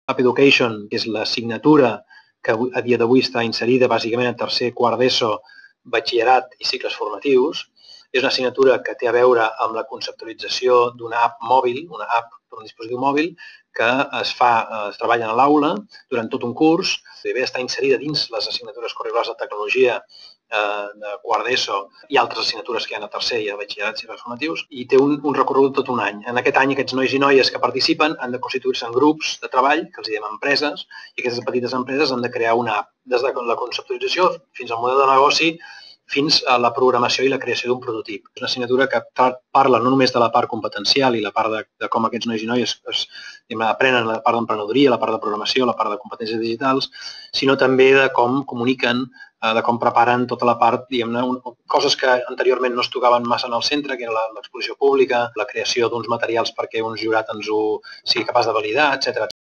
App Education, que és l'assignatura que a dia d'avui està inserida bàsicament a tercer, quart d'ESO, batxillerat i cicles formatius. És una assignatura que té a veure amb la conceptualització d'una app mòbil, una app per un dispositiu mòbil, que es treballa a l'aula durant tot un curs. Bé, està inserida dins les assignatures curriculars de tecnologia de quart d'ESO i altres assignatures que hi ha a tercer i a batxillerat i cicles formatius, i té un recorregut tot un any. En aquest any, aquests nois i noies que participen han de constituir-se en grups de treball, que els diem empreses, i aquestes petites empreses han de crear una app, des de la conceptualització fins al model de negoci, fins a la programació i la creació d'un prototip. És una assignatura que parla no només de la part competencial i la part de com aquests nois i noies aprenen la part d'emprenedoria, la part de programació, la part de competències digitals, sinó també de com comuniquen, de com preparen tota la part, diguem-ne, coses que anteriorment no es tocaven massa en el centre, que era l'exposició pública, la creació d'uns materials perquè un jurat ens ho sigui capaç de validar, etc.